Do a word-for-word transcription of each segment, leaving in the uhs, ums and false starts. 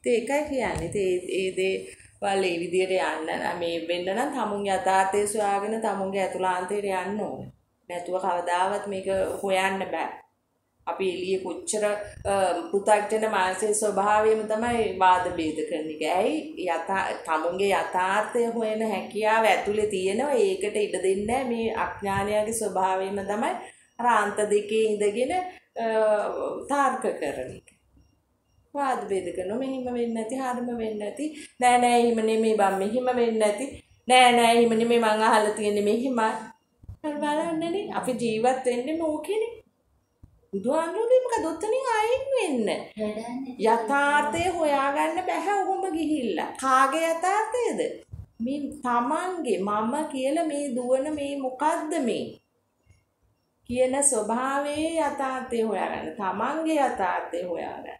ඒකයි කියන්නේ. ඒ ඒ දේ වල ඒ විදියට යන්න මේ වෙන්න නම් තමුන්ගේ යථාර්ථය සොයාගෙන තමුන්ගේ අතුලාන්තයට යන්න ඕනේ. නැතුව කවදාවත් මේක හොයන්න බෑ. අපි එළියේ කොච්චර පෘථග්ජන මානසික ස්වභාවයෙම තමයි වාද ભેද කරන එක. ඇයි යථා තමුන්ගේ යථාර්ථය හොයන හැකියාව ඇතුලේ තියෙනවා. ඒකට ඉඩ දෙන්නේ මේ අඥානයාගේ ස්වභාවයෙම තමයි අර අන්ත දෙකේ ඉඳගෙන තාර්ක කරන එක. වාද ભેද කරනවා. මෙහිම වෙන්නේ නැති, හරිම වෙන්නේ නැති. නෑ නෑ එහෙම නෙමෙයි බම් මෙහිම වෙන්නේ නැති. නෑ නෑ එහෙම නෙමෙයි මං අහලා තියෙන්නේ මෙහිමයි. හරි බලන්නනේ අපි ජීවත් වෙන්නේ මොකේනේ. බුදුහාමුදුරුවෝ මොකද ඔතනින් අයින් වෙන්න. යථාර්ථය හොයාගන්න බෑ ඔහොම ගිහිල්ලා. කාගේ යථාර්ථයද? මේ තමන්ගේ මම කියලා මේ දුවන මේ මොකද්ද මේ? කියන ස්වභාවයේ යථාර්ථය හොයාගන්න. තමන්ගේ යථාර්ථය හොයාගන්න.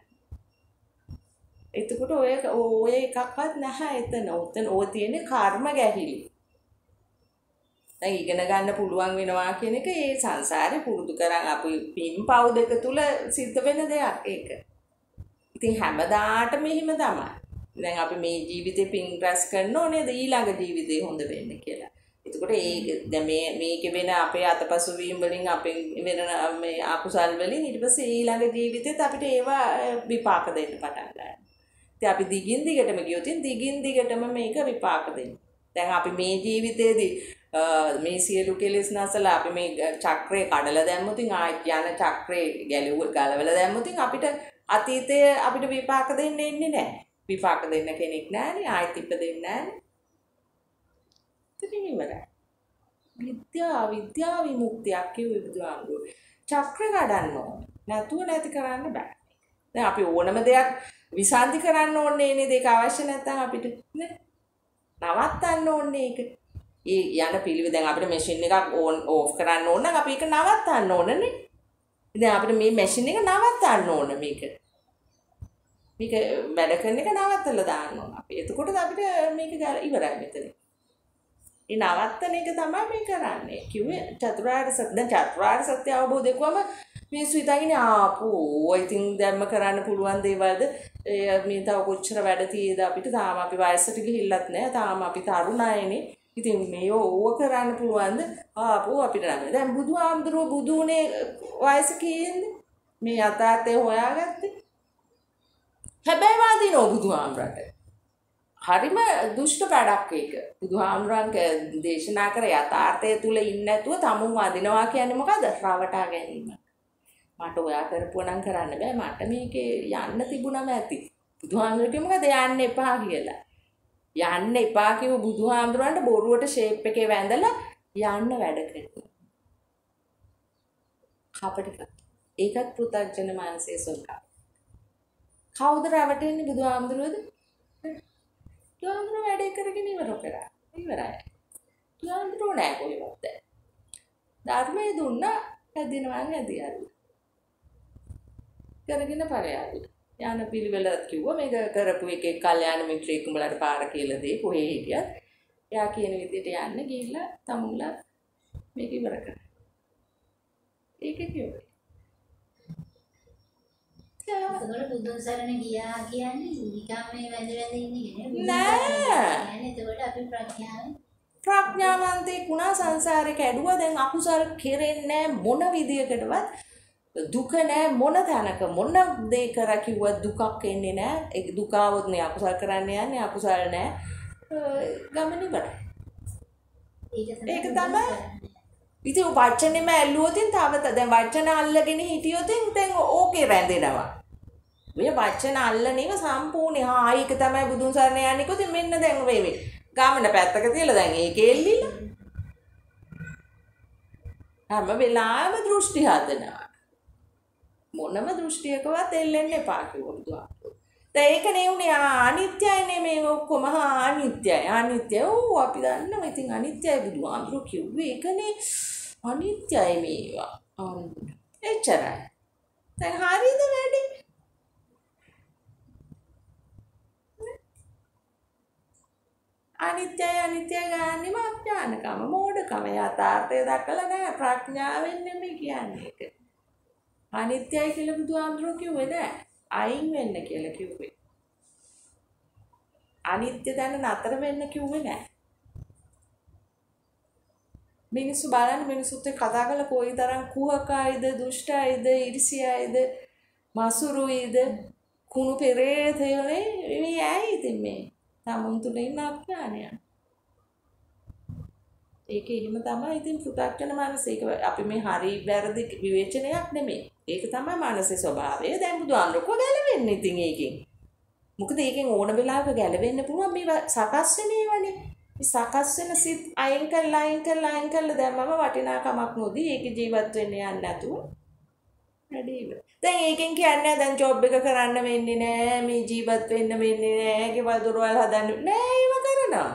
එතකොට ඔය ඔය එකක්වත් නැහැ එතන. ඔතන ඕ තියෙන්නේ කර්ම ගැහිලි. දැන් ඉගෙන ගන්න පුළුවන් වෙනවා කියන එක ඒ සංසාරේ පුරුදු කරන් අපි පින් පව් දෙක තුල සිද්ධ වෙන දෙයක් ඒක. ඉතින් හැමදාටම මෙහිම තමයි. දැන් අපි මේ ජීවිතේ පින් රැස් කරන ඕනේද ඊළඟ ජීවිතේ හොඳ වෙන්න කියලා. එතකොට ඒ දැන් මේ මේකේ වෙන අපේ අතපසු වීම වලින් අපෙන් වෙන මේ අකුසල් වලින් ඊට පස්සේ ඊළඟ ජීවිතෙත් අපිට ඒවා විපාක දෙන්න පටන් ගන්නවා. ඉතින් අපි දිගින් දිගටම ගියොත් දිගින් දිගටම මේක විපාක දෙනවා. දැන් අපි මේ ජීවිතේදී මේ සියලු කෙලෙස් නැසලා අපි මේ චක්‍රේ කඩලා දැම්මොත් ආයෙත් යන චක්‍රේ ගැලුව ගලවලා දැම්මොත් අපිට අතීතයේ අපිට විපාක දෙන්න එන්නේ නැහැ. විපාක දෙන්න කෙනෙක් නැහැනේ ආයෙත් ඉපදෙන්නේ නැහැනේ. ඉතින් ඉවරයි. විද්‍යා විද්‍යා විමුක්තියක් කියුවේ බුදුහාමුදුරුවෝ. චක්‍ර කඩන්න ඕනේ. නැතුව නැති කරන්න බෑ. දැන් අපි ඕනම දෙයක් විසන්ධි කරන්න ඕනේ නේද? ඒක අවශ්‍ය නැත්නම් අපිට නේ. නවත්තන්න ඕනේ ඒක. ඒ යන පිළිවෙල දැන් අපිට මැෂින් එකක් ඕන් ඕෆ් කරන්න ඕන නම් අපි ඒක නවත්තන්න ඕනනේ. දැන් අපිට මේ මැෂින් එක නවත්තන්න ඕන මේක. මේක වැඩ කරන එක නවත්තලා දාන්න ඕන. අපි එතකොට අපිට මේක ඉවරයි මෙතන. ඒ නවත්තන එක තමයි මේ කරන්නේ. කිව්වේ චතුරාර්ය සත්‍ය. දැන් චතුරාර්ය සත්‍ය අවබෝධය කොහම මිනිස්සු හිතන්නේ ආපෝ ඉතින් දැම්ම කරන්න පුළුවන් දේවල්ද මේ තව කොච්චර වැඩ තියෙද අපිට තාම අපි වයසට ගිහිල්ලත් නැහැ. තාම අපි තරුණයිනේ. ඉතින් මේ ඕව කරන්න පුළුවන්ද? ආපෝ අපිට නෑ. දැන් බුදුහාමුදුරුවෝ බුදුනේ වයස කීයේද? මේ යථාර්ථය හොයාගත්තේ. හැබැයි වාදිනෝ බුදුහාමුදුරට. හරිම දුෂ්ට වැඩක් ඒක. බුදුහාමුදුරන් දේශනා කර යථාර්ථය තුල ඉන්නේ නැතුව තමුන් වදිනවා කියන්නේ මොකද? රවටා ගැනීම. මට ඔයා කරපුවා නම් කරන්න බෑ. මට මේකේ යන්න තිබුණම ඇති. බුදුහාමුදුරුවෝ මොකද යන්න එපා කියලා. යන්න එපා කිව්ව බුදුහාමුදුරන්ට බොරුවට ෂේප් එකේ වැඳලා යන්න වැඩ කරනවා. කපටික. ඒකත් පෘථග්ජන මානසික ස්වභාවය. කවුද රැවටෙන්නේ බුදුහාමුදුරුවෝද? බුදුහාමුදුරුවෝ වැඩේ කරගෙන ඉවර කරා. ඉවරයි. බුදුහාමුදුරුවෝ නෑ කොහෙවත්. ධර්මයේ දුන්නා හැදිනවා හැදියාලු. කරගෙන පරයාලු. යන පිළිවෙලත් කිව්වා මේක කරපු එකේ කල්යාණ මිත්‍රයෙක් උඹලට පාර කියලා දෙයි කොහේ හිටියත් එයා කියන විදිහට යන්න ගිහිල්ලා තමුන්ලා මේක ඉවර කරා. ඒක කිව්වේ. ඒකවල බුදුන් සරණ ගියා කියන්නේ නිකම් මේ වැඳ වැඳ ඉන්නේ නෑ. يعني එතකොට අපි ප්‍රඥාවෙන් ප්‍රඥාවන්තේ කුණා සංසාරේ කැඩුවා දැන් අකුසල් කෙරෙන්නේ මොන විදියකටවත් දුක නෑ මොන තැනක මොන දේ කරා කිව්වත් දුකක් එන්නේ නෑ. ඒ දුක આવොත් නේ අකුසල් කරන්න යන්නේ අකුසල් නෑ. ගමන ඉවරයි. ඒක තමයි. ඉතින් වචනේම ඇල්ලුවොතින් තව දැන් වචන අල්ලගෙන හිටියොතින් දැන් ඕකේ රැඳෙනවා. මේ වචන අල්ලනේම සම්පූර්ණ හා ඒක තමයි බුදුන් සරණ යන්නේ කොතින් මෙන්න දැන් වෙයි. ගමන පැත්තක තියලා දැන් ඒකේ එල්ලිලා. හැම වෙලාවෙම දෘෂ්ටි හදනවා. මොනම දෘෂ්ටියකවත් එල්ලෙන්න එපා කිව්වා බුදුහාමුදුරුවෝ. දැන් ඒකනේ උනේ අනිත්‍යයි මේ ඔක්කොම අනිත්‍යයි අනිත්‍ය. ඕ අපි දන්නවා ඉතින් අනිත්‍යයි බුදුහාමුදුරුවෝ කිව්වේ ඒකනේ අනිත්‍යයි මේවා. එච්චරයි. දැන් හරියද වැඩේ? අනිත්‍යයි අනිත්‍යයි ගන්නෙම අඥානකම මෝඩකම යථාර්ථය දැකලා නැහැ ප්‍රඥාවෙන් නෙමෙයි කියන්නේ ඒක. අනිත්‍යයි කියලා බුදුහාමුදුරුවෝ කිව්වේ නෑ. අයින් වෙන්න කියලා කිව්වේ. අනිත්‍ය දැන නතර වෙන්න කිව්වේ නෑ. මිනිස්සු බලන්න මිනිස්සුත් එක්ක කතා කරලා කොයිතරම් කුහකයිද, දුෂ්ටයිද, ඉරිසියයිද, මසුරුයිද, කුණු පෙරේතයෝනේ මේ ඇයි ඉතින් මේ තමුන් තුල ඉන්න අඥානය. ඒක එහෙම තමයි ඉතින් පු탁ජන මනස. ඒක අපි මේ හරි වැරදි විවේචනයක් නෙමෙයි. ඒක තමයි මනසේ ස්වභාවය. දැන් බුදුහාමුදුරුවෝ ගැලවෙන්නේ ඉතින් ඒකෙන්. මොකද ඒකෙන් ඕන වෙලාවක ගැලවෙන්න පුළුවන් මේ සකස් වෙනේවනේ. මේ සකස් වෙන සිත් අයින් කරලා අයින් කරලා අයින් කරලා දැම්මම වටිනාකමක් නොදී ඒක ජීවත් වෙන්න යන්නේ නැතුව වැඩි ඉවර. දැන් ඒකෙන් කියන්නේ දැන් ජොබ් එක කරන්න වෙන්නේ නෑ, මේ ජීවත් වෙන්න වෙන්නේ නෑ, ගෙවල් දොරවල් හදන්න නෑ, ඒව කරනවා.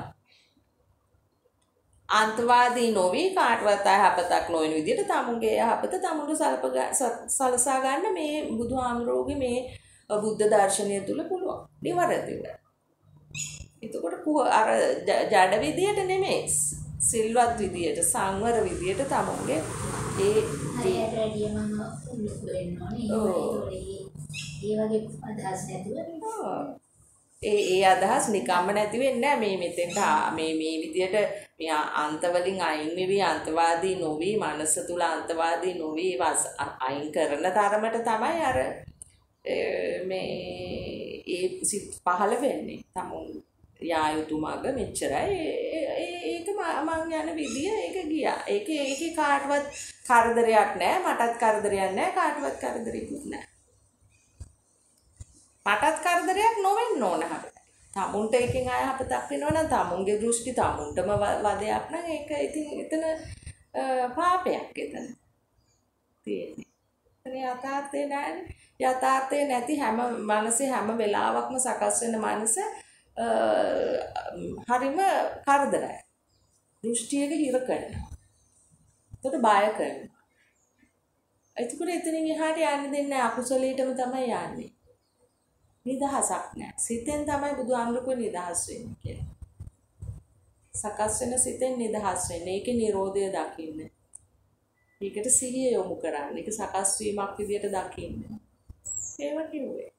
අන්තවාදී නොවි කාටවත් යහපතක් නොවන විදිහට තමුන්ගේ යහපත තමුන්ට සල්ප සලසා ගන්න මේ බුදුහාමුදුරුවෝගේ මේ බුද්ධ දර්ශනය තුල පුළුවන්. නිවැරදිව. එතකොට අර ජඩ විදියට නෙමෙයි සිල්වත් විදියට සංවර විදියට තමුන්ගේ ඒ හරියට වැඩිය මම උල්ලුක වෙන්න ඕනේ. ඒ වගේ අදහස් නැතුව ඒ ඒ අදහස් නිකම්ම නැති වෙන්නේ නැහැ. මේ මෙතෙන්ට මේ මේ විදියට මේ අන්ත වලින් අයින් වෙවි අන්තවාදී නොවි මනස තුල අන්තවාදී නොවි අයින් කරන තරමට තමයි අර මේ ඒ සිත් පහළ වෙන්නේ. තමුන් යා යුතු මග මෙච්චරයි. ඒක මං යන විදිය ඒක ගියා. ඒක ඒකේ කාටවත් කරදරයක් නැහැ. මටත් කරදරයක් නැහැ. කාටවත් කරදරයක් නැහැ. මටත් කරදරයක් නොවෙන්න ඕන හැබැයි. තමුන්ට එකෙන් අයහපතක් වෙනවා නම් තමුන්ගේ දෘෂ්ටි තමුන්ටම වදයක් නම් ඒක ඉතින් එතන පාපයක් එතන තියෙන්නේ. එතන යථාර්ථය නැහැ. යථාර්ථය නැති හැම මනසේ හැම වෙලාවකම සකස් වෙන මනස හරිම කරදරයි. දෘෂ්ටියක හිර කරනවා. එතකොට බය කරනවා. එතකොට එතනින් එහාට යන්න දෙන්නේ අකුසලයටම තමයි යන්නේ. නිදහසක් නැහැ. සිතෙන් තමයි බුදුහාමුදුරුවෝ නිදහස් වෙන්නේ කියලා. සකස් වෙන සිතෙන් නිදහස් වෙන්නේ. ඒකේ Nirodha දකින්න. ඒකට සිහිය යොමු කරන්න. ඒක සකස් වීමක් විදියට දකින්න. ඒව කිව්වේ.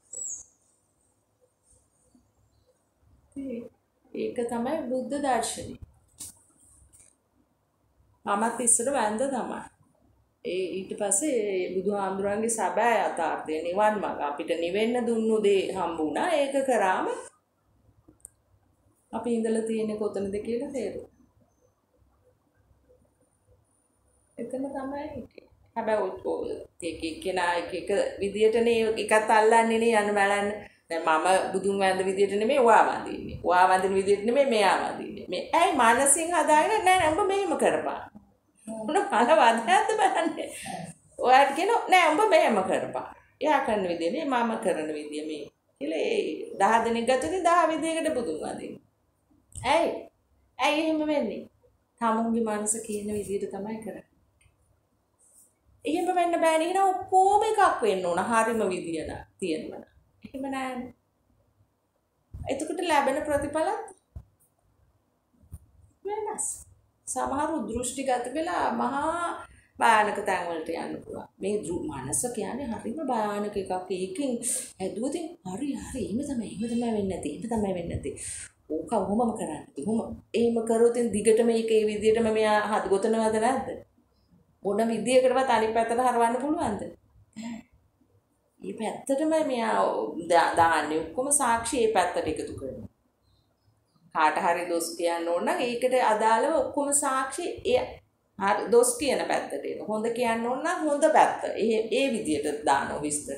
ඒක තමයි බුද්ධ දර්ශනය. මමත් ඉස්සර වැන්ද තමයි. ඒ ඊට පස්සේ බුදුහාමුදුරන්ගේ සබෑ යථාර්ථය නිවන් මඟ අපිට නිවෙන්න දුන්නු දේ හම්බුණා. ඒක කරාම අපි ඉඳලා තියෙන්නේ කොතනද කියලා තේරුණා. එතන තමයි හිටියේ. හැබැයි ඒක එක්කෙනා එක එක විදියටනේ එකත් අල්ලන්නේ නේ යන බලන්න. දැන් මම බුදුන් වහන්ද විදියට නෙමෙයි ඔයා වඳින්නේ. ඔයා වඳින විදියට නෙමෙයි මෙයා වඳින්නේ. මේ ඇයි මානසින් හදාගෙන නෑ නෑ උඹ මෙහෙම කරපන්. උන පළ වදයක්ද බලන්නේ. ඔයාට කියනවා නෑ උඹ මෙහෙම කරපන්. එයා කරන විදිය නේ මම කරන විදිය මේ. කියලා ඒ දහ දෙනෙක් ගත්තොත් දහ විදියකට බුදුන් වඳින්නේ. ඇයි? ඇයි එහෙම වෙන්නේ? තමුන්ගේ මනස කියන විදියට තමයි කරන්නේ. එහෙම වෙන්න බෑනේ. එහෙනම් ඔක්කොම එකක් වෙන්න ඕන. හරිම විදිය නා තියෙනවා. එහෙම නෑනේ. එතකොට ලැබෙන ප්‍රතිඵලත් වෙනස්. සමහරු දෘෂ්ටිගත වෙලා මහා භයානක තැන් වලට යන්න පුළුවන්. මේ මනස කියන්නේ හරිම භයානක එකක්. ඒකෙන් ඇදුවොත් හරි හරි එහෙම තමයි එහෙම තමයි වෙන්නේ නැති. එහෙම තමයි වෙන්නේ නැති. ඕක කොහොමම කරන්නේ? කොහොම? එහෙම කරොත් දිගටම මේක ඒ විදිහටම මෙයා හද ගොතනවද නැද්ද? මොන විදියකටවත් අනිත් පැත්තට හරවන්න පුළුවන්ද? මේ පැත්තටම මෙයා දාන්නේ ඔක්කොම සාක්ෂි ඒ පැත්තට එකතු කරනවා. කාට හරි දොස් කියන්න ඕන නම් ඒකට අදාළව ඔක්කොම සාක්ෂි ඒ හරි දොස් කියන පැත්තට එන. හොඳ කියන්න ඕන නම් හොඳ පැත්ත. ඒ ඒ විදියට දානවා විස්තර.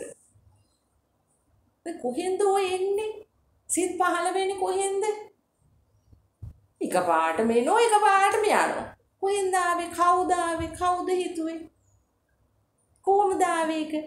ඒ කොහෙන්ද ඔය එන්නේ? සිත් පහළ වෙන්නේ කොහෙන්ද? එකපාරට මේනෝ එකපාරට මෙයano. කොහෙන්ද ආවේ? කවුද ආවේ? කවුද හිතුවේ? කොහොමද ආවේ ඒක?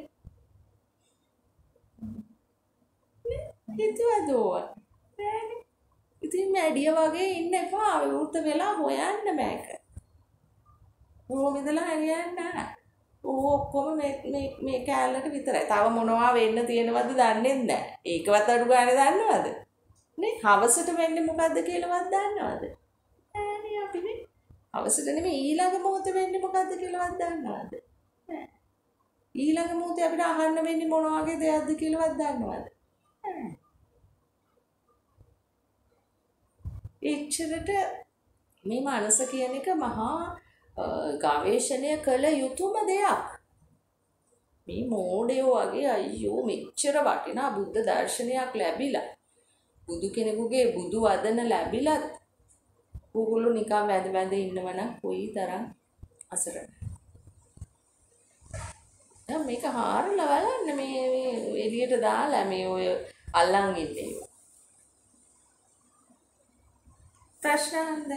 හිතුවදෝ. ඉතින් මැඩිය වගේ ඉන්න එපා. විවෘත වෙලා හොයන්න මේක. කොහොම ඉඳලා හරියන්නේ නැහැ. ඕ ඔක්කොම මේ මේ මේ කැලලට විතරයි. තව මොනවා වෙන්න තියෙනවද දන්නේ නැහැ. ඒකවත් අඩු ගානේ දන්නවද? නේ හවසට වෙන්නේ මොකද්ද කියලාවත් දන්නවද? නෑනේ අපිනේ. හවසට නෙමෙයි ඊළඟ මොහොතේ වෙන්නේ මොකද්ද කියලාවත් දන්නවද? නෑ. ඊළඟ මොහොතේ අපිට අහන්න වෙන්නේ මොන වගේ දෙයක්ද කියලාවත් දන්නවද? නෑ. එච්චරට මේ මනස කියන එක මහා ගවේෂණය කළ යුතුම දෙයක්. මේ මෝඩයෝ වගේ අයියෝ මෙච්චර වටිනා බුද්ධ දර්ශනයක් ලැබිලා බුදු කෙනෙකුගේ බුදු වදන ලැබිලත් ඕගොල්ලෝ නිකන් වැඳ වැඳ ඉන්නවනම් කොයි තරම් අසරණ. දැන් මේක හාරලා බලන්න මේ මේ එළියට දාලා මේ ඔය අල්ලන් ඉන්නේ. ප්‍රශ්නන්ද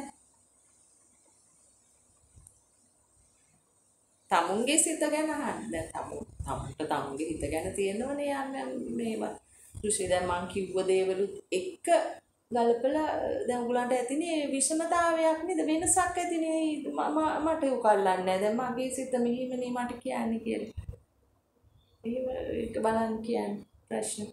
තමුන්ගේ සිත ගැන අහන්න. දැන් තමු තමුන්ට තමුන්ගේ හිත ගැන තියෙනවනේ යන්න මේවා. ඍෂි දැන් මං කිව්ව දේවලුත් එක්ක ගලපලා දැන් උගලන්ට ඇතිනේ විෂමතාවයක් නේද වෙනසක් ඇතිනේ මම මට උකල්ලන්නේ නැහැ. දැන් මගේ සිත මෙහිමනේ මට කියන්නේ කියලා. එහෙම ඒක බලන්න කියන්නේ ප්‍රශ්න.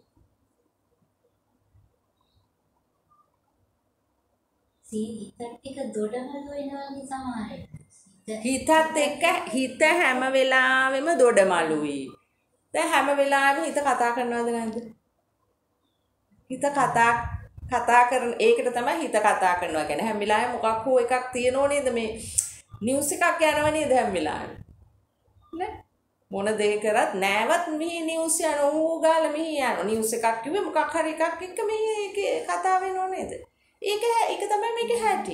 හිතත් එක දොඩමළු වෙනවානේ සමහරවිට. හිතත් එක්ක හිත හැම වෙලාවෙම දොඩමළුයි. දැන් හැම වෙලාවෙම හිත කතා කරනවද නැද්ද? හිත කතා කතා කරන ඒකට තමයි හිත කතා කරනවා කියන්නේ. හැම වෙලාවෙම මොකක් හෝ එකක් තියෙනෝ නේද මේ නිවුස් එකක් යනව නේද හැම වෙලාවෙම. නේ? මොන දේ කරත් නෑවත් මෙහි නිවුස් යන ඕ ගාලා මෙහි යනවා. නිවුස් එකක් කිව්වේ මොකක් හරි එකක් එක්ක මෙහි ඒකේ කතා වෙනව නේද? ඒක ඒක තමයි මේකේ හැටි.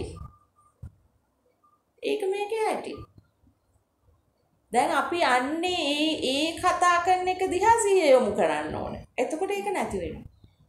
ඒක මේකේ හැටි. දැන් අපි යන්නේ ඒ ඒ කතා කරන එක දිහා සිහිය යොමු කරන්න ඕනේ. එතකොට ඒක නැති වෙනවා.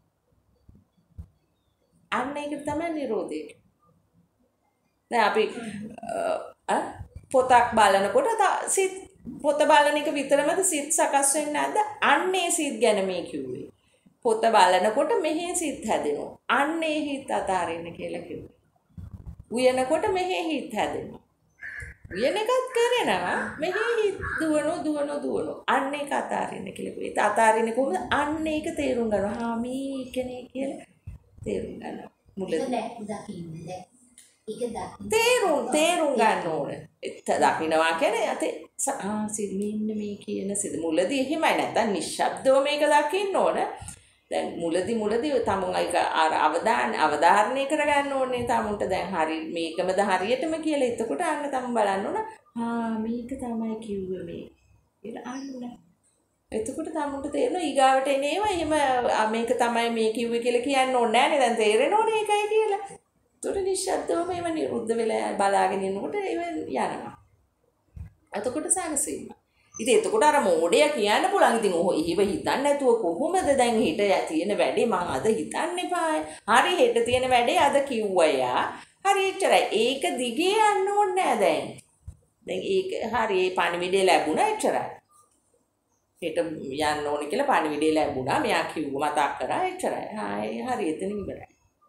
අන්න ඒක තමයි නිරෝධය. දැන් අපි අ පොතක් බලනකොට සිත් පොත බලන එක විතරමද සිත් සකස් වෙන්නේ නැද්ද? අන්නේ සිත් ගැන මේ කිව්වේ. පොත බලනකොට මෙහි සිත් හැදෙනවා. අන්නේ හිත අතාරින්න කියලා කිව්වේ. උයනකොට මෙහි හිත හැදෙනවා. උයන එකත් කරනවා මෙහි හිත දුවන දුවන දුවන. අන්නේ එක අතාරින්න කියලා කිව්වේ. ඒත් අතාරින්නේ කොහොමද? අන්නේ එක තේරුම් ගන්නවා. හා මේ කෙනේ කියලා තේරුම් ගන්නවා. මුලදී දකින්න දැන් ඒක දකින්න තේරුම් තේරුම් ගන්න ඕනේ. ඒත් දකින්නවා කියන්නේ යතේ ආ සිද්මින්න මේ කියන සිද මුලදී එහෙමයි නැත්නම් නිශ්ශබ්දව මේක දකින්න ඕන. දැන් මුලදී මුලදී තමුන් අයික අවධාන අවධාරණය කරගන්න ඕනේ තමුන්ට දැන් හරි මේකමද හරියටම කියලා. එතකොට අන්න තමුන් බලන්න ඕන ආ මේක තමයි කිව්වේ මේ කියලා අන්න. එතකොට තමුන්ට තේරෙනවා ඊගාවට එන්නේ ඒවා එහෙම මේක තමයි මේ කිව්වේ කියලා කියන්න ඕනේ නැහැ නේ. දැන් තේරෙනවනේ ඒකයි කියලා. එතකොට නිශ්ශබ්දවම ඒව නිරුද්ධ වෙලා බලාගෙන ඉන්නකොට ඒව යනවා. එතකොට සානසීම. ඉතින් එතකොට අර මෝඩය කියන්න පුළුවන්. ඉතින් ඔහො එහෙම හිතන්නේ නැතුව කොහොමද දැන් හෙට තියෙන වැඩේ මං අද හිතන්න එපා. හරි හෙට තියෙන වැඩේ අද කිව්වයා. හරි එච්චරයි. ඒක දිගේ යන්න ඕනේ නෑ දැන්. දැන් ඒක හරි ඒ පණිවිඩය ලැබුණා එච්චරයි. හෙට යන්න ඕනේ කියලා පණිවිඩය ලැබුණා. මෙයා කිව්වා මතක් කරා එච්චරයි. ආයි හරි එතන ඉවරයි.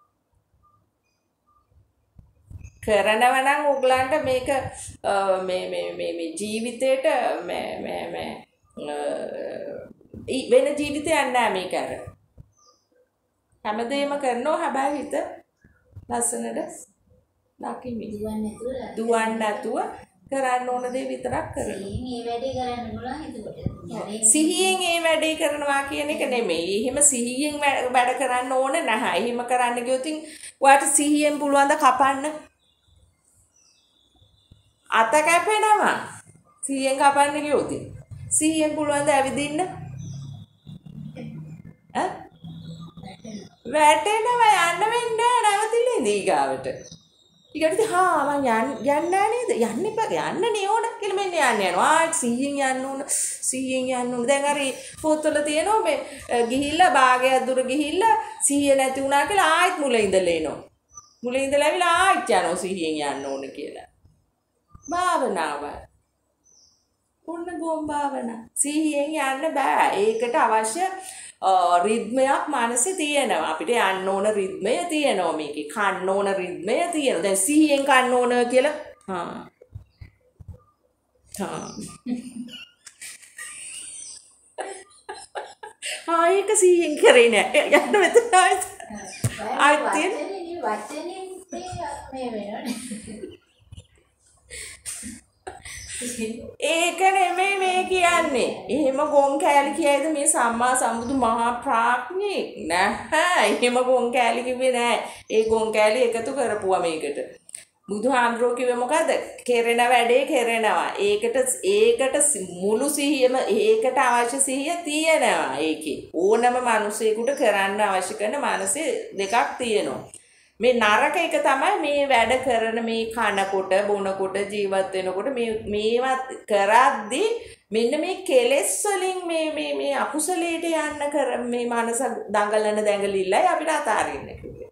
කරනවා නම් ඔයගලන්ට මේක මේ මේ මේ මේ ජීවිතේට මේ මේ මේ වෙන ජීවිතයක් නෑ මේක අර හැමදේම කරනවා. හැබැයි හිත ලස්සනට දකිමින් දුවන්නේ නැතුව කරන්න ඕන දේ විතරක් කරනවා. මේ වැඩේ කරන්න පුළුවන් එතකොට. සිහියෙන් මේ වැඩේ කරනවා කියන එක නෙමෙයි. එහෙම සිහියෙන් වැඩ කරන්න ඕන නැහැ. එහෙම කරන්න ගියොත් ඔයාට සිහියෙන් පුළුවන් ද කපන්න? අත කැපෙනවා. සිහියෙන් කපන්න ගියොත් සිහියෙන් පුළුවන් ද ඇවිදින්න? ඈ? වැටෙනවා යන්න වෙන්නේ නැවතිලා ඉඳී ගාවට. ඊකට හා මං යන්න යන්න නේද? යන්න එපා. යන්න නේ ඕන කියලා මෙන්න යන්න යනවා. ආ සිහියෙන් යන්න ඕන. සිහියෙන් යන්න ඕන. දැන් හරි පොත්වල තියෙනවා මේ ගිහිල්ලා භාගයක් දුර ගිහිල්ලා සිහිය නැති වුණා කියලා ආයෙත් මුල ඉඳලා එනවා. මුල ඉඳලා ඇවිල්ලා ආයෙත් යනවා සිහියෙන් යන්න ඕන කියලා. භාවනාව. ඔන්න ගොම් භාවනා. සිහියෙන් යන්න බෑ. ඒකට අවශ්‍ය රිද්මයක් මානසේ තියෙනවා. අපිට යන්න ඕන රිද්මය තියෙනවා මේකේ. කන්න ඕන රිද්මය තියෙනවා. දැන් සිහියෙන් කන්න ඕන කියලා හා. හා. ආ ඒක සිහියෙන් කරේ නෑ. යන්න මෙතන ආයෙත් ආයෙත් තියෙන වචනේ මේ මේ වෙනවනේ. ඒක නෙමෙයි මේ කියන්නේ. එහෙම ගොන් කෑලි කියයිද මේ සම්මා සම්බුදු මහා ප්‍රඥෙක් නැහැ. එහෙම ගොන් කෑලි කිව්වේ නෑ. ඒ ගොන් කෑලි එකතු කරපුවා මේකට. බුදුහාමුදුරුවෝ කිව්වේ මොකද? කෙරෙන වැඩේ කෙරෙනවා. ඒකට ඒකට මුළු සිහියම ඒකට අවශ්‍ය සිහිය තියෙනවා. ඒකේ ඕනම මිනිසෙකුට කරන්න අවශ්‍ය කරන මානසික දෙකක් තියෙනවා. මේ නරක එක තමයි මේ වැඩ කරන මේ කනකොට බොනකොට ජීවත් වෙනකොට මේ මේවා කරද්දී මෙන්න මේ කෙලෙස් වලින් මේ මේ මේ අකුසලයට යන්න කර මේ මනස දඟලන දැඟලිල්ලයි අපිට අතාරින්න කිව්වේ.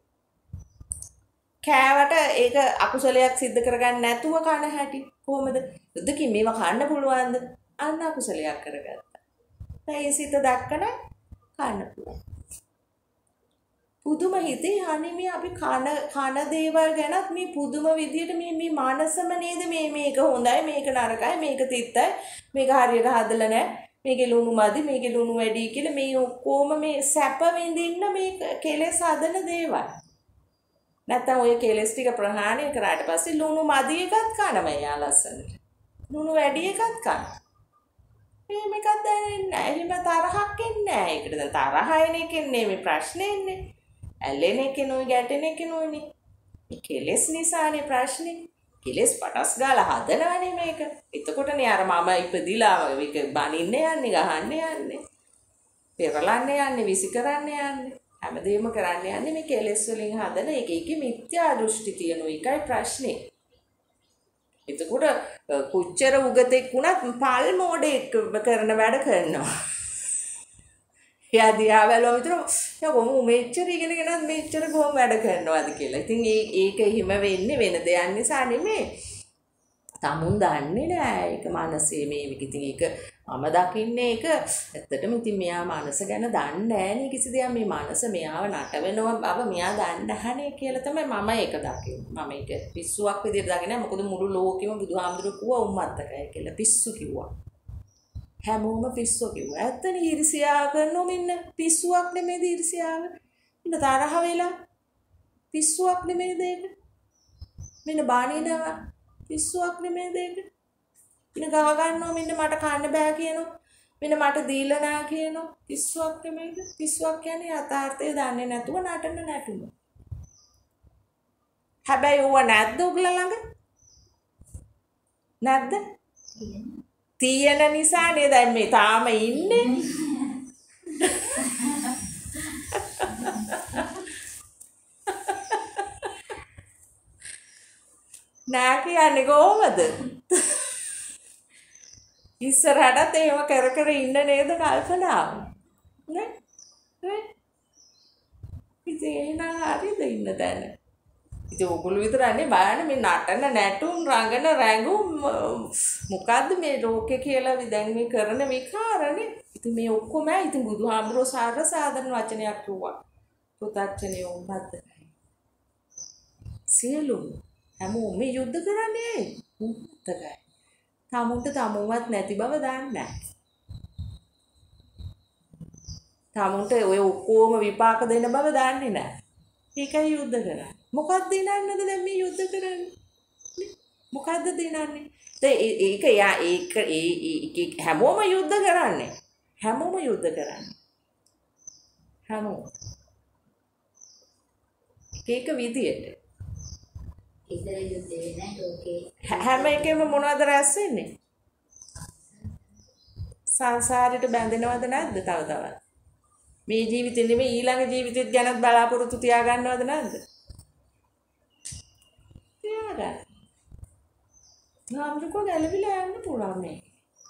කෑවට ඒක අකුසලයක් සිද්ධ කරගන්න නැතුව කන හැටි කොහොමද? දෙකින් මේවා කන්න පුළුවන්ද? අන්න අකුසලයක් කරගත්තා. දැන් ඒ සිත දක්කන කන්න පුළුවන්. පුදුම හිතේ අනේ අපි කන කන දේවල් ගැනත් මේ පුදුම විදියට මේ මේ මානසම නේද මේ මේක හොඳයි මේක නරකයි මේක තිත්තයි මේක හරියට හදලා නැහැ මේකේ ලුණු මදි මේකේ ලුණු වැඩි කියලා මේ ඔක්කොම මේ සැප විඳින්න මේ කෙලෙස් හදන දේවල්. නැත්තම් ඔය කෙලෙස් ටික ප්‍රහාණය කරාට පස්සේ ලුණු මදි එකත් කනවා යා ලස්සනට. ලුණු වැඩි එකත් කනවා. මේ මේකත් දැනෙන්නේ නැහැ. එහෙම තරහක් එන්නේ නැහැ. ඒකට දැන් තරහ එන එකෙන් නෙමෙයි ප්‍රශ්නේ එන්නේ. ඇලෙන එකනොයි ගැටෙන එකනොයිනේ. මේ කෙලෙස් නිසානේ ප්‍රශ්නේ. කෙලෙස් පටස් ගාලා හදනවනේ මේක. එතකොටනේ අර මම ඉපදිලා මේක බනින්න යන්නේ ගහන්න යන්නේ. පෙරලන්න යන්නේ විසි කරන්න යන්නේ. හැමදේම කරන්න යන්නේ මේ කෙලෙස් වලින් හදන එක. ඒකේ මිත්‍යා දෘෂ්ටි තියෙන එකයි ප්‍රශ්නේ. එතකොට කොච්චර උගතෙක් වුණත් පල් මොඩේ කරන වැඩ කරනවා. එයා දිහා බැලුවම විතර යකෝ මෙච්චර ඉගෙනගෙනත් මෙච්චර කොහොම වැඩ කරනවද කියලා. ඉතින් ඒ ඒක එහෙම වෙන්නේ වෙන දෙයක් නිසා නෙමෙයි. tamun දන්නේ නෑ ඒක මනසේ මේ ඉතින් ඒක මම දකින්නේ ඒක ඇත්තටම ඉතින් මෙයා මනස ගැන දන්නේ නෑනේ කිසි දෙයක් මේ මනස මෙයාව නටවෙනවා බව මෙයා දන්නේ නැහනේ කියලා තමයි මම ඒක දකින්නේ. මම ඒක පිස්සුවක් විදිහට දකින්නේ මොකද මුළු ලෝකෙම බුදුහාමුදුරුවෝ කිව්වා උම්මත්තකයි කියලා පිස්සු කිව්වා. හැමෝම පිස්සු කිව්වා. ඇත්තනේ ඊර්ෂ්‍යා කරනොම ඉන්න පිස්සුවක් නෙමෙයිද ඊර්ෂ්‍යාව? ඉන්න තරහ වෙලා පිස්සුවක් නෙමෙයිද ඒක? මෙන්න බානිනවා පිස්සුවක් නෙමෙයිද ඒක? ඉන්න ගව ගන්නව මෙන්න මට කන්න බෑ කියනවා. මෙන්න මට දීලා නෑ කියනවා. පිස්සුවක් නෙමෙයිද? පිස්සුවක් කියන්නේ යථාර්ථය දන්නේ නැතුව නටන නැටුම. හැබැයි ඌව නැද්ද උගලා ළඟ? නැද්ද? තියෙන නිසානේ දැන් මේ තාම ඉන්නේ. නෑ කියන්නේ කොහමද? ඉස්සරහටත් එහෙම කර කර ඉන්න නේද කල්පනාව? නේ? නේ? ඉතින් එහෙනම් හරිද ඉන්න දැන? ඉතින් ඔගොල්ලෝ විතරනේ බලන්න මේ නටන නැටුම් රංගන රැඟුම් මොකද්ද මේ ලෝකේ කියලා දැන් මේ කරන විකාරනේ. ඉතින් මේ ඔක්කොම ඉතින් බුදුහාමුදුරුවෝ සාර සාධන වචනයක් කිව්වා. පුතච්චනේ උම්මත්තකයි. සියලුම හැමෝම මේ යුද්ධ කරන්නේ උම්මත්තකයි. tamunට tamunවත් නැති බව දන්නේ නැහැ. tamunට ඔය ඔක්කොම විපාක දෙන බව දන්නේ නැහැ. ඒකයි යුද්ධ කරන්නේ. මොකක්ද දිනන්නද දැන් මේ යුද්ධ කරන්නේ? මොකද්ද දිනන්නේ? දැන් ඒක යා ඒක ඒ හැමෝම යුද්ධ කරන්නේ. හැමෝම යුද්ධ කරන්නේ. හැමෝම. ඒක විදියට. ඉතල යුද්ධ වෙන්නේ ලෝකේ. හැම එකෙම මොනවද රැස් වෙන්නේ? සංසාරයට බැඳෙනවද නැද්ද තව තවත්? මේ ජීවිතේ නෙමෙයි ඊළඟ ජීවිතෙත් ගැනත් බලාපොරොත්තු තියාගන්නවද නැද්ද? තියාගන්න. නාමකෝ ගැලවිලා යන්න පුළුවන් මේ.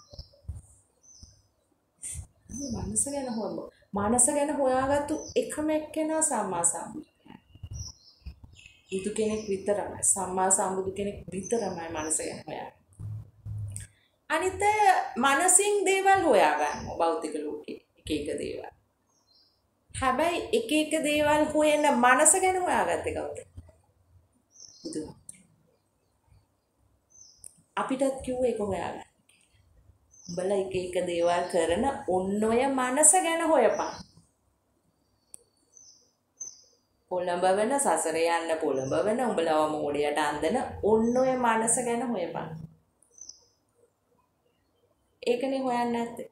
මනස ගැන හොයමු. මනස ගැන හොයාගත්තු එකම එක්කෙනා සම්මා සම්බුදු. බුදු කෙනෙක් විතරමයි. සම්මා සම්බුදු කෙනෙක් විතරමයි මනස ගැන හොයාගන්නේ. අනිත් මනසින් දේවල් හොයාගන්නවා භෞතික ලෝකේ එක එක දේවල්. හැබැයි එක එක දේවල් හොයන මනස ගැන හොයාගත්තේ කවුද? බුදුන්. අපිටත් කිව්වේ ඒක හොයාගන්න. උඹලා එක එක දේවල් කරන ඔන්න ඔය මනස ගැන හොයපන්. පොළඹවන සසරේ යන්න පොළඹවන උඹලව මෝඩයට අන්දන ඔන්න ඔය මනස ගැන හොයපන්. ඒකනේ හොයන්නේ නැත්තේ.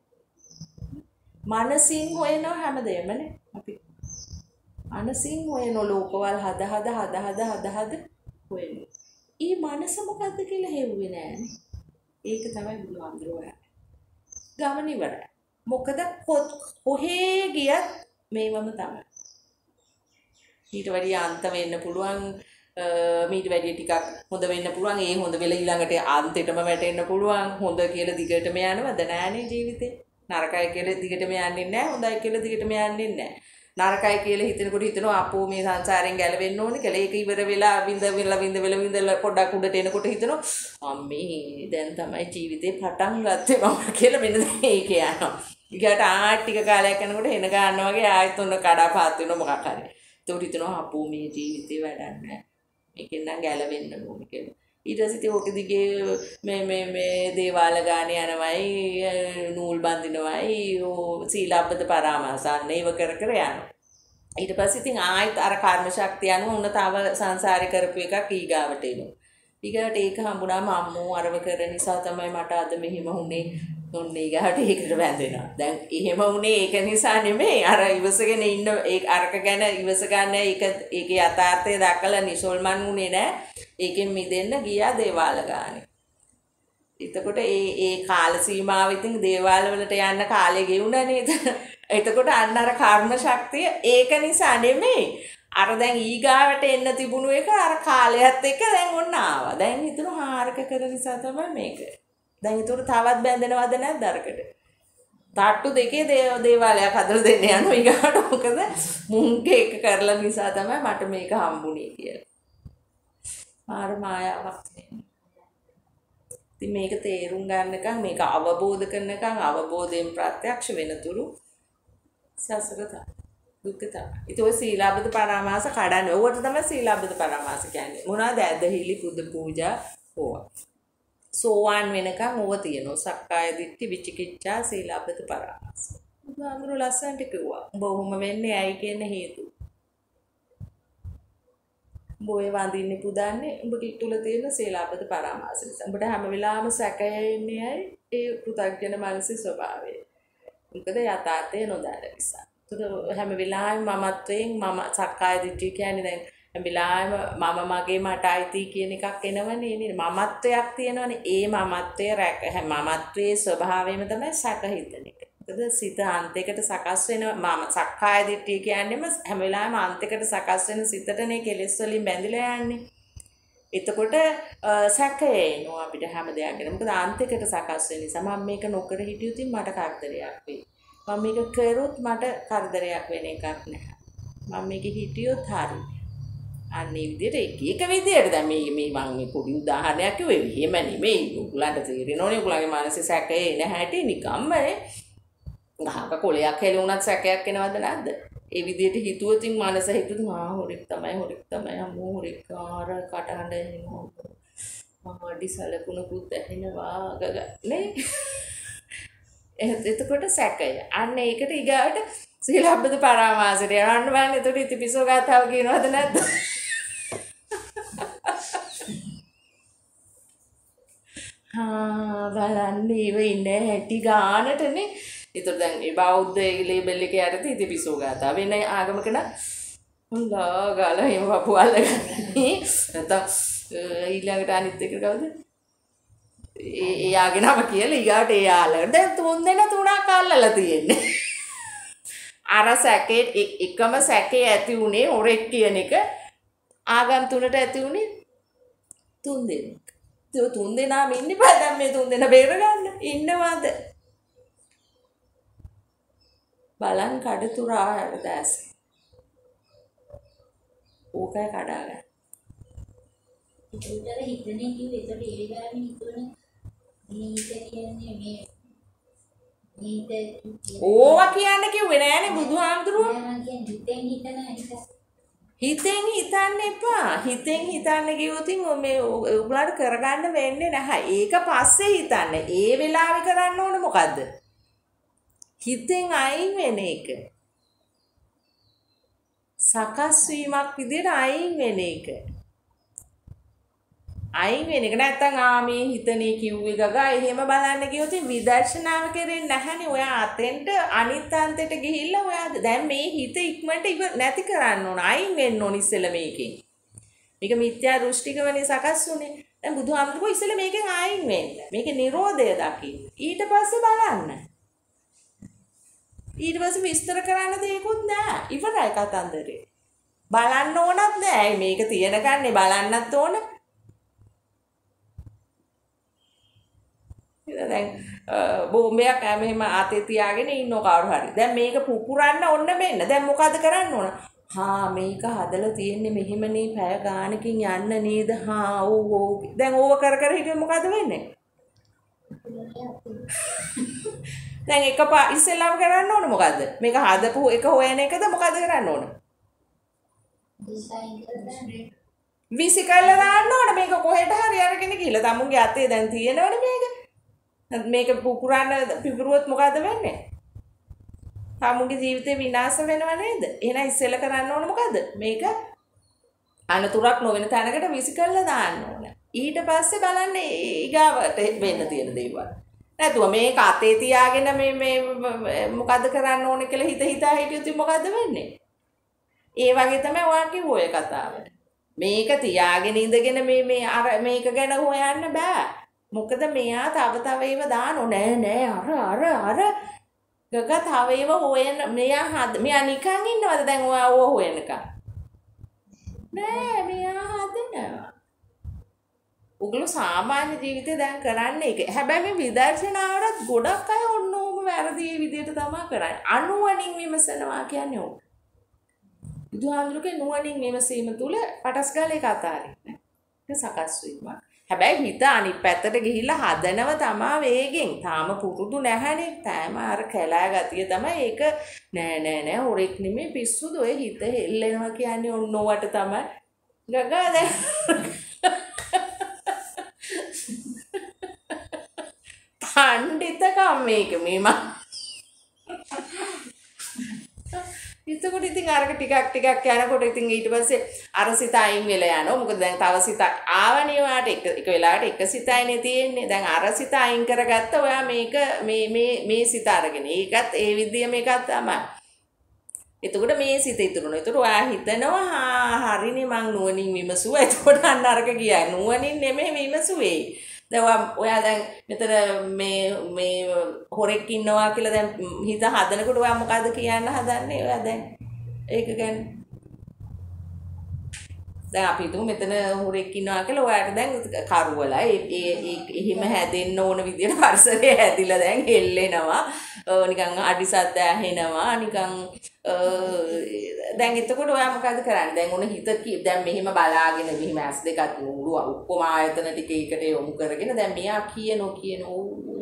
මනසින් හොයනවා හැමදේමනේ අපි. මනසින් හොයන ලෝකවල හද හද හද හද හද හද හොයනවා. ඊ මනස මොකද්ද කියලා හෙව්වේ නෑනේ. ඒක තමයි බුදුහාමුදුරුවෝ හොයන්නේ. ගමන ඉවරයි. මොකද කොහේ ගියත් මේවම තමයි. ඊට වැඩිය අන්ත වෙන්න පුළුවන්, මීට වැඩිය ටිකක් හොඳ වෙන්න පුළුවන්. ඒ හොඳ වෙලා ඊළඟට අන්තෙටම වැටෙන්න පුළුවන්. හොඳ කියලා දිගටම යනවද නෑනේ ජීවිතේ. නරකයි කියලා දිගටම යන්නේ නෑ. හොඳයි කියලා දිගටම යන්නේ නෑ. නරකයි කියලා හිතනකොට හිතනවා අපෝ මේ සංසාරයෙන් ගැලවෙන්න ඕනේ කියලා. ඒක ඉවර වෙලා විඳ වෙලා විඳ වෙලා විඳලා පොඩක් උඩට එනකොට හිතනවා අම්මේ දැන් තමයි ජීවිතේ පටන් ගත්තේ මම කියලා මෙන්න ඒක යනවා. ඊගට ආ ටික කාලයක් යනකොට එන ගන්නවා වගේ ආයෙත් උන කඩාපාත් වෙනවා මොකක් හරි. ඒකට හිතනවා අපෝ මේ ජීවිතේ වැඩක් නෑ. මේකෙන් නම් ගැලවෙන්න ඕනේ කියලා. ඊට පස්සේ ඕක දිගේ මේ මේ මේ දේවාල ගානේ යනවයි නූල් බඳිනවයි සීලබ්බත පරාමාසන්න ඒව කර කර යනවා. ඊට පස්සේ ඉතින් ආයෙත් අර කර්ම ශක්තිය අනුව උන්න තව සංසාරේ කරපු එකක් ඊගාවට එනවා. ඊගාට ඒක හම්බුනාම අම්මෝ අරව කරන නිසා තමයි මට අද මෙහිම උනේ. ඔන්න ඊගාට ඒකට වැඳෙනවා. දැන් එහෙම උනේ ඒක නිසා නෙමෙයි. අර ඉවසගෙන ඉන්න ඒ අරක ගැන ඉවස ගන්න ඒක ඒකේ යථාර්ථය දැකලා නිසල්මන් උනේ නෑ. ඒකෙන් මිදෙන්න ගියා දේවාල ගානේ. එතකොට ඒ ඒ කාල සීමාව ඉතින් දේවාල වලට යන්න කාලේ ගෙවුණා නේද? එතකොට අන්න අර කර්ම ශක්තිය ඒක නිසා නෙමෙයි. අර දැන් ඊගාවට එන්න තිබුණු එක අර කාලයත් එක්ක දැන් ඔන්න ආවා. දැන් හිතන හාරක කර නිසා තමයි මේක. දැන් ඒතර තවත් බැඳෙනවද නැද්ද අරකට? තාට්ටු දෙකේ දේවාලයක් හදලා දෙන්න යනවා ඊගාට. මොකද මුන්ගේ එක කරලා නිසා තමයි මට මේක හම්බුනේ කියලා. මාර මායාවක් නේ. ඉතින් මේක තේරුම් ගන්නකම් මේක අවබෝධ කරනකම් අවබෝධයෙන් ප්‍රත්‍යක්ෂ වෙනතුරු සසර තමයි. දුක තමයි. ඒක ඔය සීලාබ්බත පරාමාස කඩන්නේ. ඕවට තමයි සීලාබ්බත පරාමාස කියන්නේ. මොනවාද ඇදහිලි පුද පූජා ඕවා. සෝවාන් වෙනකම් ඕව තියෙනවා. සක්කාය දිට්ඨි විචිකිච්ඡා සීලාබ්බත පරාමාස. බුදුහාමුදුරුවෝ ලස්සනට කිව්වා. උඹ ඔහොම වෙන්නේ ඇයි කියන හේතුව. බොය වඳින්නේ පුදන්නේ උඹ කිට්ටුල තියෙන සීලාබ්බත පරාමාස නිසා. උඹට හැම වෙලාවෙම සැකය එන්නේ ඇයි? ඒ පෘථග්ජන මනසේ ස්වභාවය. මොකද යථාර්ථය නොදන්න නිසා. ඒක හැම වෙලාවෙම මමත්වයෙන් මම සක්කාය දිට්ඨිය කියන්නේ දැන් හැම වෙලාවෙම මම මගේ මට අයිති කියන එකක් එනවනේ නේද? මමත්වයක් තියෙනවනේ. ඒ මමත්වය රැක මමත්වයේ ස්වභාවයම තමයි සැක හිතන එක. මොකද සිත අන්තයකට සකස් වෙන මම සක්කාය දිට්ඨිය කියන්නේම හැම වෙලාවෙම අන්තයකට සකස් වෙන සිතටනේ කෙලෙස් වලින් බැඳිලා යන්නේ. එතකොට සැකය එනවා අපිට හැම දෙයක් ගැන. මොකද අන්තයකට සකස් වෙන නිසා මම මේක නොකර හිටියොත් මට කරදරයක් වෙයි. මම මේක කරොත් මට කරදරයක් වෙන එකක් නැහැ. මම මේක හිටියොත් හරි. අන්නේ විදිහට එක එක විදිහට දැන් මේ මේ මම මේ පොඩි උදාහරණයක් කිව්වේ. එහෙම නෙමෙයි. උගලන්ට තේරෙනෝනේ උගලගේ මානසික සැකේ නැහැටි නිකම්මනේ. ගහක කොලයක් හැලුණත් සැකයක් එනවද නැද්ද? ඒ විදිහට හිතුවොත් ඉතින් මනස හිතුවොත් ආ හොරෙක් තමයි හොරෙක් තමයි අම්මෝ හොරෙක් ආර කටහඬ එනවා. මම අඩි සලකුණකුත් ඇහෙනවා ගග නේ. එතකොට සැකය. අන්න ඒකට ඊගාවට සීලබ්බත පරාමාසයට යන්න බෑනේ. එතකොට ඉතිපිසෝ ගාතාව කියනවද නැද්ද? ආ බලන්න ඉව ඉන්නේ හැටි ගානටනේ. ඒතර දැන් මේ බෞද්ධ ලේබල් එකේ යටතේ ඉතිපිසෝ ගාතාව වෙන ආගමක නම් හොඳා ගාලා එහෙම පපු අල්ලගන්නේ. නැත්තම් ඊළඟට අනිත් එක කවුද? ඒ එයාගේ නම කියලා ඊගාට එයාලා. දැන් තුන් දෙනා තුනක් අල්ලලා තියෙන්නේ. අර සැකේ එකම සැකේ ඇති උනේ හොරෙක් කියන එක ආගම් තුනට ඇති උනේ තුන් දෙනෙක්. ඒ තුන් දෙනාම ඉන්නේ බෑ දැන් මේ තුන් දෙනා බේර ගන්න. ඉන්නවද? බලන් කඩතුරා හැරදාස්. ඕකයි කඩාගන්න. උදේට හිතන්නේ කිව්වේ ඒතකොට ඒ වෙලාවෙම හිතුවනේ නීත කියන්නේ මේ නීත ඕවා කියන්න කිව්වේ නෑනේ බුදුහාමුදුරුවෝ. මම කියන්නේ හිතෙන් හිතන එක. හිතෙන් හිතන්න එපා. හිතෙන් හිතන්න කිව්වොත් මේ උඹලට කරගන්න වෙන්නේ නැහැ. ඒක පස්සේ හිතන්න. ඒ වෙලාවේ කරන්න ඕනේ මොකද්ද? හිතෙන් අයින් වෙන එක. සකස් වීමක් විදිහට අයින් වෙන එක. අයින් වෙන එක නැත්තම් ආ මේ හිතනේ කිව්වේ ගගා එහෙම බලන්න ගියොත් විදර්ශනාව කරෙන්නේ නැහනේ. ඔයා අතෙන්ට අනිත් අන්තයට ගිහිල්ලා ඔයා දැන් මේ හිත ඉක්මනට ඉව නැති කරන්න ඕන. අයින් වෙන්න ඕන ඉස්සෙල්ලා මේකෙන්. මේක මිත්‍යා දෘෂ්ටිකවනේ සකස් වුනේ. දැන් බුදුහාමුදුරුවෝ ඉස්සෙල්ලා මේකෙන් අයින් වෙන්න. මේකේ නිරෝධය දකින්න. ඊට පස්සේ බලන්න. ඊට පස්සේ විස්තර කරන්න දෙයක්වත් නැහැ. ඉවරයි කතන්දරේ. බලන්න ඕනත් නැහැ. මේක තියෙන ගන්නේ බලන්නත් ඕන. දැන් බෝම්බයක් මෙහෙම අතේ තියාගෙන ඉන්නව කවුරු හරි. දැන් මේක පුපුරන්න ඕන්න මෙන්න. දැන් මොකද කරන්න ඕන? හා මේක හදලා තියෙන්නේ මෙහෙමනේ පැය ගානකින් යන්න නේද? හා ඔව් ඔව්. දැන් ඕව කර කර හිටියොත් මොකද වෙන්නේ? දැන් එක පා ඉස්සෙල්ලාම කරන්න ඕන මොකද්ද? මේක හදපු එක හොයන එකද මොකද කරන්න ඕන? විසි කරලා දාන්න ඕන. මේක කොහෙට හරි අරගෙන ගිහලා තමුන්ගේ අතේ දැන් තියෙනවනේ මේක. මේක පුපුරන්න පිපුරුවොත් මොකද වෙන්නේ? තමුන්ගේ ජීවිතේ විනාශ වෙනව නේද? එහෙනම් ඉස්සෙල්ලා කරන්න ඕන මොකද? මේක අනතුරක් නොවන තැනකට විසි කරලා දාන්න ඕන. ඊට පස්සේ බලන්න ඊගාවට වෙන්න තියෙන දේවල්. නැතුව මේක අතේ තියාගෙන මේ මේ මොකද කරන්න ඕන කියලා හිත හිතා හිටියොත් මොකද වෙන්නේ? ඒ වගේ තමයි ඔයා කිව්ව ඔය කතාව. මේක තියාගෙන ඉඳගෙන මේ මේ අර මේක ගැන හොයන්න බෑ. මොකද මෙයා තව තව ඒව දානෝ නෑ නෑ අර අර අර ගග තව ඒව හොයන මෙයා හද මෙයා නිකන් ඉන්නවද දැන් ඔයා ඕව හොයනකම්? නෑ මෙයා හදනවා. උගලු සාමාන්‍ය ජීවිතේ දැන් කරන්නේ ඒක. හැබැයි මේ විදර්ශනාවලත් ගොඩක් අය ඔන්නෝම වැරදි විදියට තමයි කරන්නේ. අනුවණින් විමසනවා කියන්නේ ඕක. බුදුහාමුදුරුවෝ නුවණින් විමසීම තුල පටස් ගාලේ කතාරින්නේ. ඒක සකස් වීමක්. හැබැයි හිත අනිත් පැත්තට ගිහිල්ලා හදනව තමා වේගෙන්. තාම පුරුදු නැහැනේ. තාම අර කැලෑ ගතිය තමයි ඒක නෑ නෑ නෑ හොරෙක් නෙමෙයි පිස්සුද ඔය හිත හෙල්ලෙනවා කියන්නේ ඔන්න ඔවට තමයි. ගගා දැන් පණ්ඩිතකම් මේක මේ මම එතකොට ඉතින් අරක ටිකක් ටිකක් යනකොට ඉතින් ඊට පස්සේ අර සිත අයින් වෙලා යනවා. මොකද දැන් තව සිත ආවනේ ඔයාට එක එක වෙලාවට එක සිතයිනේ තියෙන්නේ. දැන් අර සිත අයින් කරගත්ත ඔයා මේක මේ මේ මේ සිත අරගෙන. ඒකත් ඒ විදිය මේකත් තමයි. එතකොට මේ සිත ඉතුරුනවා. එතකොට ඔයා හිතනවා හා හරිනේ මං නුවණින් විමසුවා. එතකොට අන්න අරක ගියා. නුවණින් නෙමෙයි විමසුවේ. දැන් ඔයා දැන් මෙතන මේ මේ හොරෙක් ඉන්නවා කියලා දැන් හිත හදනකොට ඔයා මොකද්ද කියන්න හදන්නේ? ඔයා දැන් ඒක ගැන දැන් අපි හිතමු මෙතන හොරෙක් ඉන්නවා කියලා ඔයාට දැන් කරුවලා ඒ ඒ එහෙම හැදෙන්න ඕන විදියට පරිසරය හැදිලා දැන් හෙල්ලෙනවා. නිකන් අඩි සද්ද ඇහෙනවා. නිකන් දැන් එතකොට ඔයා මොකද කරන්නේ? දැන් ඔන්න හිත දැන් මෙහෙම බලාගෙන මෙහෙම ඇස් දෙකත් නුඹු ඔක්කොම ආයතන ටික එකට යොමු කරගෙන දැන් මෙයා කියනෝ කියනෝ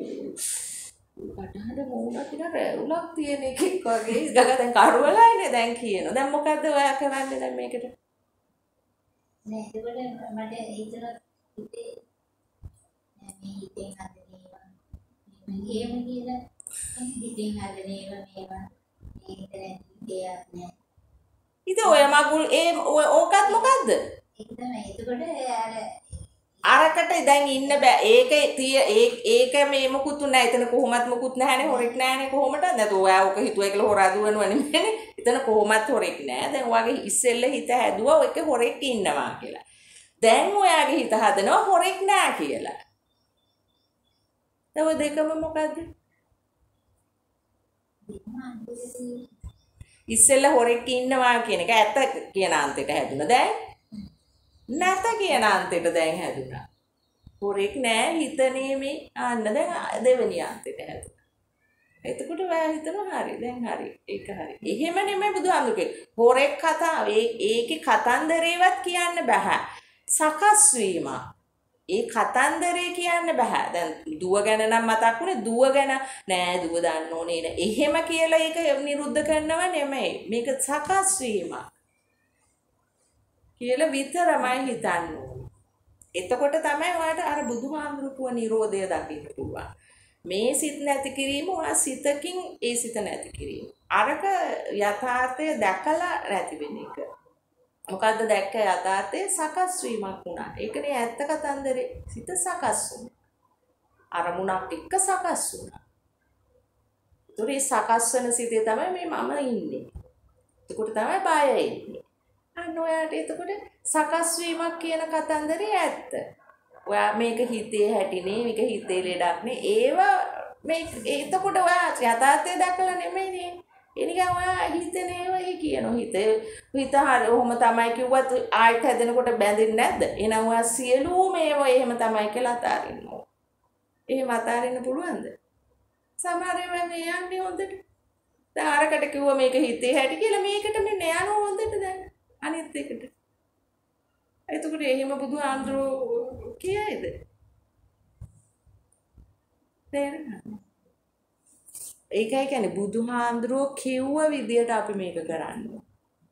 කටහඬ මොනවා කියලා රැවුලක් තියෙන එකෙක් වගේ ගග දැන් කරුවලායිනේ දැන් කියනවා. දැන් මොකද්ද ඔයා කරන්නේ දැන් මේකට? නෑ ඒකට මට හිතලා හිතේ මේ හිතෙන් හදනේවා මේ එහෙම කියලා හිතෙන් හදනේවා මේවා මේ හිතේ දෙයක් නෑ. ඉතින් ඔය මගුල් ඒ ඕකත් මොකද්ද? ඒක තමයි. එතකොට අර අරකට දැන් ඉන්න බෑ. ඒක තිය ඒක මේ මොකුත් නැහැ. එතන කොහොමත් මොකුත් නැහැනේ. හොරෙක් නැහැනේ කොහොමද? නැතු ඔයා ඔක හිතුවා කියලා හොරා දුවනවා නෙමෙයිනේ. එතන කොහොමත් හොරෙක් නැහැ. දැන් ඔයාගේ ඉස්සෙල්ල හිත හැදුවා ඔයක හොරෙක් ඉන්නවා කියලා. දැන් ඔයාගේ හිත හදනවා හොරෙක් නැහැ කියලා. දැන් ඔය දෙකම මොකද්ද? ඉස්සෙල්ල හොරෙක් ඉන්නවා කියන එක ඇත්ත කියන අන්තයට හැදුණා. දැන් නැත කියන අන්තයට දැන් හැදුණා. හොරෙක් නෑ හිතනේ මේ අන්න දැන් දෙවෙනි අන්තයට හැදුණා. එතකොට ඔයා හිතනවා හරි දැන් හරි ඒක හරි. එහෙම නෙමෙයි බුදුහාමුදුරුවෝ. හොරෙක් කතාව ඒ ඒකේ කතන්දරේවත් කියන්න බෑ. සකස් වීම. ඒ කතන්දරේ කියන්න බෑ. දැන් දුව ගැන නම් මතක් වුණේ දුව ගැන නෑ දුව දන්න ඕනේ නෑ. එහෙම කියලා ඒක නිරුද්ධ කරනව නෙමෙයි. මේක සකස් වීමක්. කියලා විතරමයි හිතන්න ඕනේ. එතකොට තමයි ඔයාලට අර බුදුහාමුදුරුවෝ නිරෝධය දකින්න පුළුවන්. මේ සිත් නැති කිරීම ඔයා සිතකින් ඒ සිත නැති කිරීම. අරක යථාර්ථය දැකලා නැති වෙන එක. මොකද්ද දැක්ක යථාර්ථයේ සකස් වීමක් වුණා. ඒකනේ ඇත්ත කතන්දරේ. සිත සකස් වුණා. අරමුණක් එක්ක සකස් වුණා. ඒතරේ සකස් වෙන සිතේ තමයි මේ මම ඉන්නේ. එතකොට තමයි බය එන්නේ. අන්න ඔයාට එතකොට සකස් වීමක් කියන කතන්දරේ ඇත්ත. ඔයා මේක හිතේ හැටිනේ, මේක හිතේ ලෙඩක්නේ. ඒව මේ එතකොට ඔයා යථාර්ථය දැකලා නෙමෙයිනේ. ඒ නිකන් ඔයා හිතේ නේව ඒ කියනවා. හිත හිත හරි ඔහොම තමයි කිව්වත් ආයෙත් හැදෙනකොට බැඳෙන්නේ නැද්ද? එහෙනම් ඔයා සියලුම ඒවා එහෙම තමයි කියලා අතාරින්න ඕන. එහෙම අතාරින්න පුළුවන්ද? සමහර ඒවා මේ යන්නේ හොඳට. දැන් අරකට කිව්වා මේක හිතේ හැටි කියලා මේකට මෙන්න යනවා හොඳට දැන්. අනිත් එකට. එතකොට එහෙම බුදුහාමුදුරුවෝ කියයිද? තේරෙනවද? ඒකයි කියන්නේ බුදුහාමුදුරුවෝ කිව්ව විදියට අපි මේක කරන්න ඕන.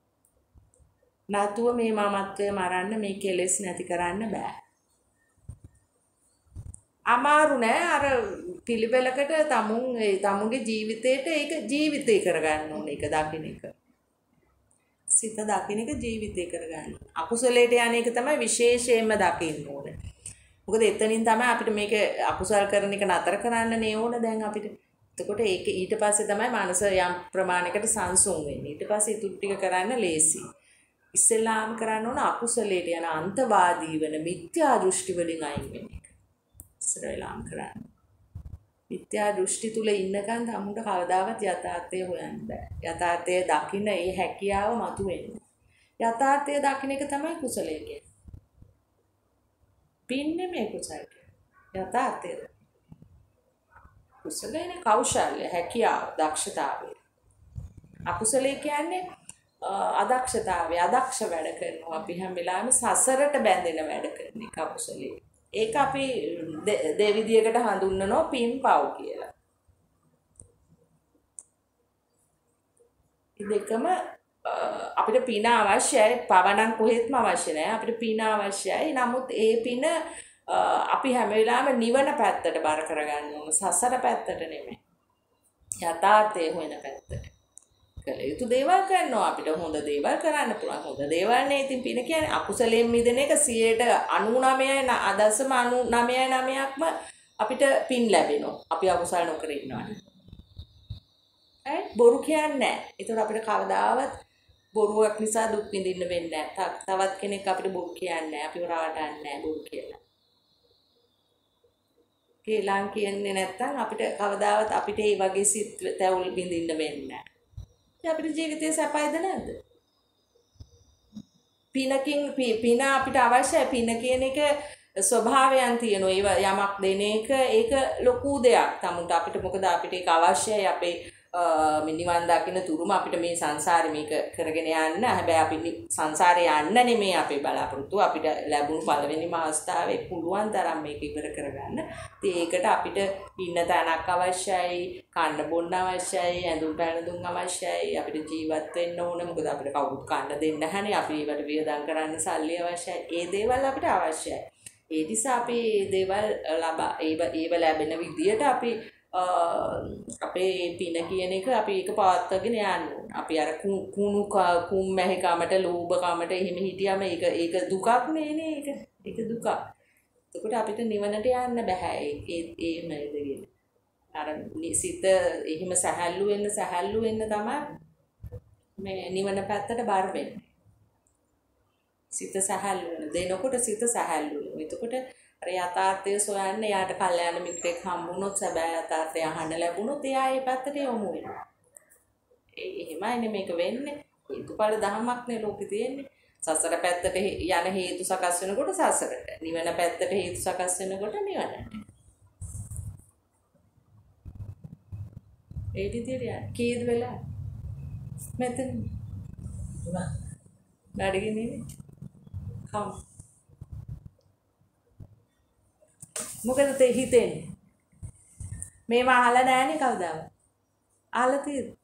නැතුව මේ මමත්වය මරන්න මේ කෙලෙස් නැති කරන්න බෑ. අමාරු නෑ අර පිළිවෙලකට තමුන් ඒ තමුන්ගේ ජීවිතේට ඒක ජීවිතේ කරගන්න ඕනේ ඒක දකින්න එක. සිත දකින්න එක ජීවිතේ කරගන්න. අකුසලයට යන එක තමයි විශේෂයෙන්ම දකින්න ඕනේ. මොකද එතනින් තමයි අපිට මේක අකුසල් කරන එක නතර කරන්න නේ ඕන දැන් අපිට. එතකොට ඒක ඊට පස්සේ තමයි මනස යම් ප්‍රමාණයකට සංසුන් වෙන්නේ. ඊට පස්සේ ඊටු ටික කරන්න ලේසි. ඉස්සෙල්ලාම කරන්න ඕන අකුසලයට යන අන්තවාදී වෙන මිත්‍යා දෘෂ්ටි වලින් අයින් වෙන එක. ඉස්සර වෙලාම කරන්න. මිත්‍යා දෘෂ්ටි තුල ඉන්නකන් තමුන්ට කවදාවත් යථාර්ථය හොයන්න බෑ. යථාර්ථය දකින්න ඒ හැකියාව මතුවෙන්නේ. යථාර්ථය දකින්න එක තමයි කුසලය කියන්නේ. පින්නේ මේ කුසලය. යථාර්ථය. කුසලයේ කෞශල්‍ය, හැකියාව, දක්ෂතාවය. අකුසලයේ කියන්නේ අදක්ෂතාවය, අදක්ෂ වැඩ කරනවා. අපි හැම වෙලාවෙම සසරට බැඳෙන වැඩ කරන එක අකුසලයේ. ඒක අපි දෙවිදියකට හඳුන්වනවා පින්පව් කියලා. දෙකම අපිට පින අවශ්‍යයි, පව නම් කොහෙත්ම අවශ්‍ය නැහැ. අපිට පින අවශ්‍යයි. නමුත් ඒ පින අපි හැම වෙලාවෙම නිවන පැත්තට බර කරගන්න ඕන. සසර පැත්තට නෙමෙයි. යථාර්ථය හොයන පැත්තට. කළ යුතු දේවල් කරනවා අපිට හොඳ දේවල් කරන්න පුළුවන්. හොඳ දේවල් නේ ඉතින් පින කියන්නේ අකුසලයෙන් මිදෙන එක සියයට අනූනවයයි දශම අනූනවයයි නවයක්ම අපිට පින් ලැබෙනවා. අපි අකුසල නොකර ඉන්නවනේ. ඈ බොරු කියන්නේ නැහැ. ඒතකොට අපිට කවදාවත් බොරුවක් නිසා දුක් විඳින්න වෙන්නේ නැහැ. තවත් කෙනෙක් අපිට බොරු කියන්නේ නැහැ. අපිව රවටන්නේ නැහැ බොරු කියලා. කේලම් කියන්නේ නැත්තම් අපිට කවදාවත් අපිට මේ වගේ සිත් තැවුල් විඳින්න වෙන්නේ නැහැ. අපිට ජීවිතේ සැපයිද නැද්ද? පිනකින් පින අපිට අවශ්‍යයි. පින කියන එක ස්වභාවයන් තියෙනවා. ඒව යමක් දෙන එක ඒක ලොකු දෙයක්. තමුන්ට අපිට මොකද අපිට ඒක අවශ්‍යයි. අපේ නිවන් දකින්න තුරුම අපිට මේ සංසාරේ මේක කරගෙන යන්න. හැබැයි අපි සංසාරේ යන්න නෙමෙයි අපේ බලාපොරොත්තු. අපිට ලැබුණු පළවෙනිම අවස්ථාවේ පුළුවන් තරම් මේක ඉවර කරගන්න. ඉතින් ඒකට අපිට ඉන්න තැනක් අවශ්‍යයි, කන්න බොන්න අවශ්‍යයි, ඇඳුම් පැළඳුම් අවශ්‍යයි. අපිට ජීවත් වෙන්න ඕන. මොකද අපිට කවුරුත් කන්න දෙන්නේ නැහැනේ. අපි ඒවට වියදම් කරන්න සල්ලි අවශ්‍යයි. ඒ දේවල් අපිට අවශ්‍යයි. ඒ නිසා අපි දේවල් ලබා ඒව ඒව ලැබෙන විදියට අපි අපේ පින කියන එක අපි ඒක පවත්වාගෙන යන්න ඕන. අපි අර කුණු කුම්මැහිකමට, ලෝභකමට එහෙම හිටියම ඒක ඒක දුකක් නේ ඒක. ඒක දුකක්. එතකොට අපිට නිවනට යන්න බෑ. ඒ ඒ නේද අර සිත එහෙම සැහැල්ලු වෙන්න සැහැල්ලු වෙන්න තමයි මේ නිවන පැත්තට බර වෙන්නේ. සිත සැහැල්ලු වෙන දෙනකොට සිත සැහැල්ලු වෙනවා. එතකොට අර යථාර්ථය සොයන්න යාට කල්යාණ මිත්‍රෙක් හම්බුනොත් සැබෑ යථාර්ථය අහන්න ලැබුණොත් එයා ඒ පැත්තට යොමු වෙනවා. ඒ එහෙමයිනේ මේක වෙන්නේ. හේතුඵල ධර්මයක්නේ ලෝකේ තියෙන්නේ. සසර පැත්තට යන හේතු සකස් වෙනකොට සසරට, නිවන පැත්තට හේතු සකස් වෙනකොට නිවනට. ඒ විදිහට යන්න. කීයද වෙලා? මෙතන. නඩගින්නේ නේ. කම්. මොකද තේ හිතෙන්නේ? මේව අහලා නැහැනේ කවදාවත්. අහලා තියෙද?